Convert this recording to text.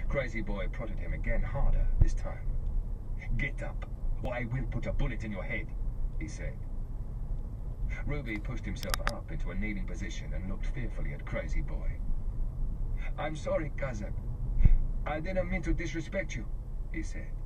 Crazy Boy prodded him again, harder this time. "Get up, or I will put a bullet in your head," he said. Ruby pushed himself up into a kneeling position and looked fearfully at Crazy Boy. "I'm sorry, cousin. I didn't mean to disrespect you," he said.